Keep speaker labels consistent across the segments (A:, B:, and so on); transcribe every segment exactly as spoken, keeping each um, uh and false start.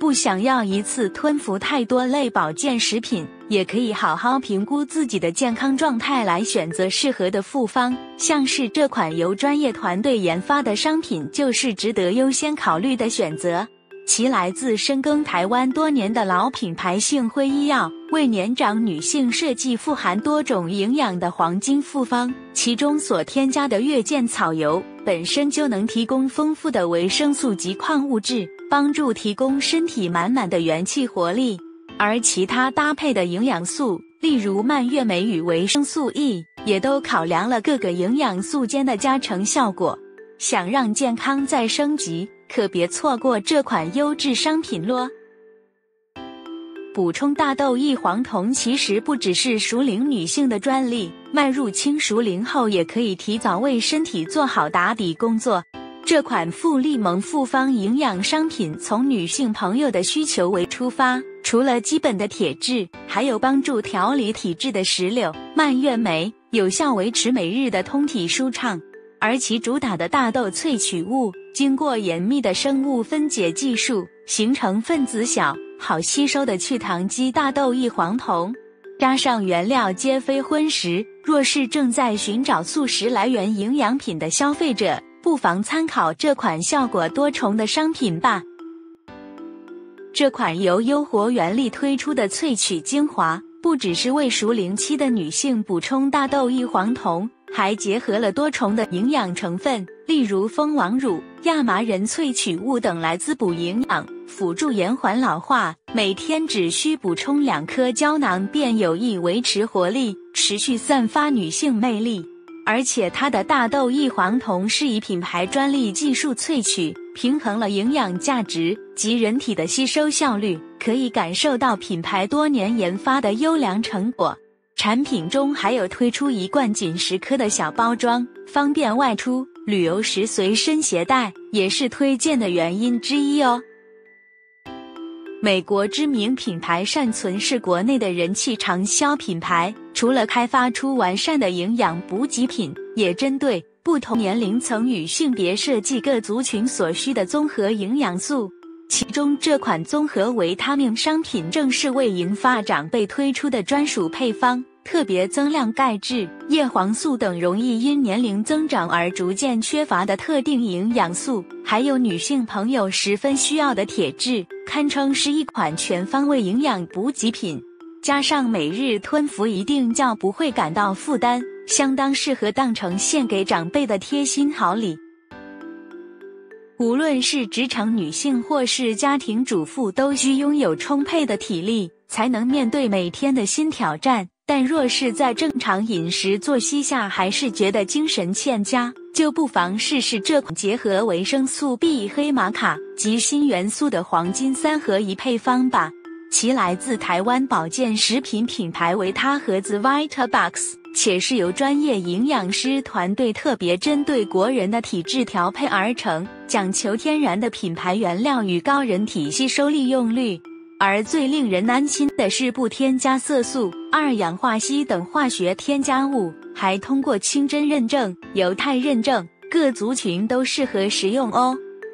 A: 不想要一次吞服太多类保健食品，也可以好好评估自己的健康状态来选择适合的复方。像是这款由专业团队研发的商品就是值得优先考虑的选择。其来自深耕台湾多年的老品牌信辉医药，为年长女性设计富含多种营养的黄金复方，其中所添加的月见草油本身就能提供丰富的维生素及矿物质，帮助提供身体满满的元气活力。而其他搭配的营养素，例如蔓越莓与维生素 E， 也都考量了各个营养素间的加成效果。想让健康再升级，可别错过这款优质商品咯。补充大豆异黄酮其实不只是熟龄女性的专利，迈入轻熟龄后也可以提早为身体做好打底工作。这款富利蒙复方营养商品从女性朋友的需求为出发，除了基本的铁质，还有帮助调理体质的石榴、蔓越莓，有效维持每日的通体舒畅。而其主打的大豆萃取物，经过严密的生物分解技术，形成分子小、好吸收的去糖基大豆异黄酮，加上原料皆非荤食，若是正在寻找素食来源营养品的消费者，不妨参考这款效果多重的商品吧。这款由优活原力推出的萃取精华，不只是为熟龄期的女性补充大豆异黄酮，还结合了多重的营养成分，例如蜂王乳、亚麻仁萃取物等来滋补营养，辅助延缓老化。每天只需补充两颗胶囊便有益维持活力，持续散发女性魅力。而且它的大豆异黄酮是以品牌专利技术萃取，平衡了营养价值及人体的吸收效率，可以感受到品牌多年研发的优良成果。产品中还有推出一罐仅十颗的小包装，方便外出旅游时随身携带，也是推荐的原因之一哦。美国知名品牌善存是国内的人气畅销品牌，除了开发出完善的营养补给品，也针对不同年龄层与性别设计各族群所需的综合营养素。其中这款综合维他命商品正是为银发长辈推出的专属配方，特别增量钙质、叶黄素等容易因年龄增长而逐渐缺乏的特定营养素，还有女性朋友十分需要的铁质，堪称是一款全方位营养补给品。加上每日吞服一定较不会感到负担，相当适合当成献给长辈的贴心好礼。无论是职场女性或是家庭主妇，都需拥有充沛的体力，才能面对每天的新挑战。但若是在正常饮食作息下还是觉得精神欠佳，就不妨试试这款结合维生素 B、黑玛卡及锌元素的黄金三合一配方吧。其来自台湾保健食品品牌维他盒子 Vitabox， 且是由专业营养师团队特别针对国人的体质调配而成，讲求天然的品牌原料与高人体吸收利用率。而最令人安心的是不添加色素、二氧化硒等化学添加物，还通过清真认证、犹太认证，各族群都适合食用哦。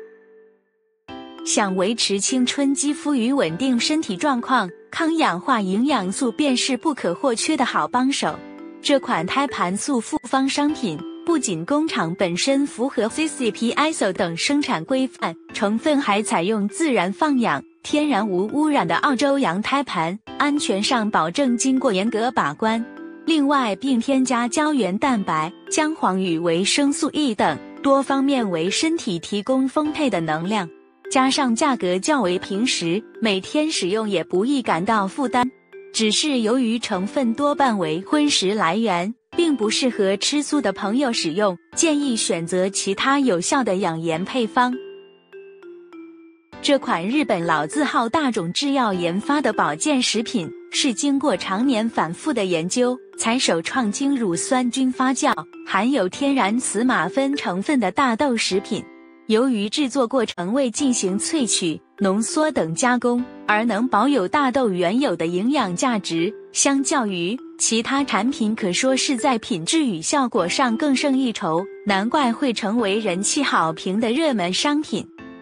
A: 想维持青春肌肤与稳定身体状况，抗氧化营养素便是不可或缺的好帮手。这款胎盘素复方商品不仅工厂本身符合 C C P、I S O 等生产规范，成分还采用自然放养、天然无污染的澳洲羊胎盘，安全上保证经过严格把关。另外并添加胶原蛋白、姜黄与维生素 E 等，多方面为身体提供丰沛的能量。加上价格较为平实，每天使用也不易感到负担。只是由于成分多半为荤食来源，并不适合吃素的朋友使用，建议选择其他有效的养颜配方。这款日本老字号大冢制药研发的保健食品，是经过常年反复的研究，才首创经乳酸菌发酵、含有天然雌马酚成分的大豆食品。由于制作过程未进行萃取、浓缩等加工，而能保有大豆原有的营养价值，相较于其他产品可说是在品质与效果上更胜一筹，难怪会成为人气好评的热门商品。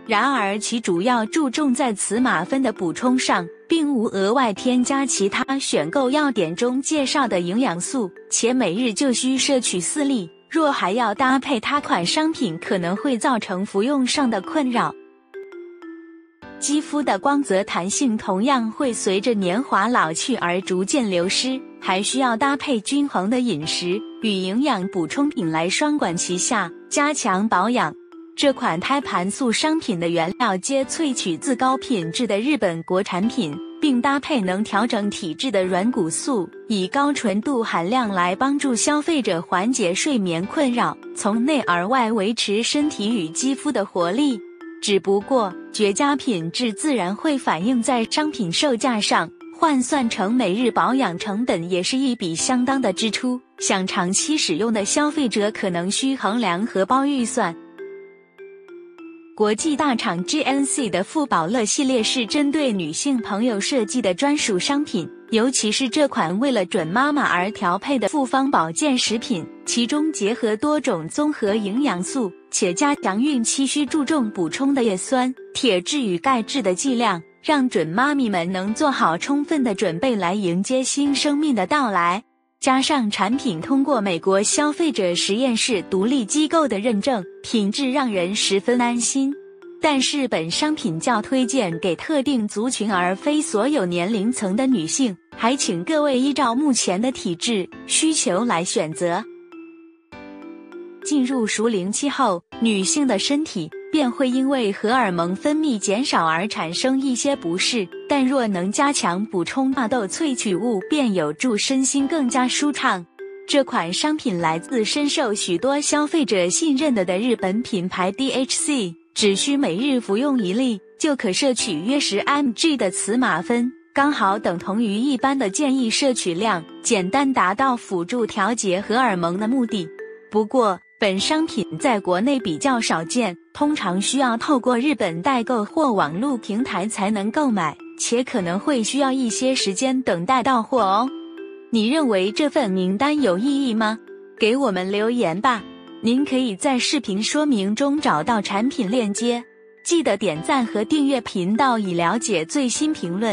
A: 然而其主要注重在磁马酚的补充上，并无额外添加其他选购要点中介绍的营养素，且每日就需摄取四粒，若还要搭配他款商品，可能会造成服用上的困扰。肌肤的光泽弹性同样会随着年华老去而逐渐流失，还需要搭配均衡的饮食与营养补充品来双管齐下，加强保养。这款胎盘素商品的原料皆萃取自高品质的日本国产品，并搭配能调整体质的软骨素，以高纯度含量来帮助消费者缓解睡眠困扰，从内而外维持身体与肌肤的活力。只不过，绝佳品质自然会反映在商品售价上，换算成每日保养成本也是一笔相当的支出，想长期使用的消费者可能需衡量荷包预算。国际大厂 G N C 的富宝乐系列是针对女性朋友设计的专属商品，尤其是这款为了准妈妈而调配的复方保健食品，其中结合多种综合营养素，且加强孕期需注重补充的叶酸、铁质与钙质的剂量，让准妈咪们能做好充分的准备来迎接新生命的到来。加上产品通过美国消费者实验室独立机构的认证，品质让人十分安心。但是本商品较推荐给特定族群而非所有年龄层的女性，还请各位依照目前的体质需求来选择。进入熟龄期后，女性的身体便会因为荷尔蒙分泌减少而产生一些不适，但若能加强补充大豆萃取物，便有助身心更加舒畅。这款商品来自深受许多消费者信任的的日本品牌 D H C， 只需每日服用一粒，就可摄取约十 米克的磁马酚，刚好等同于一般的建议摄取量，简单达到辅助调节荷尔蒙的目的。不过，本商品在国内比较少见，通常需要透过日本代购或网络平台才能购买，且可能会需要一些时间等待到货哦。你认为这份名单有意义吗？给我们留言吧。您可以在视频说明中找到产品链接，记得点赞和订阅频道以了解最新评论。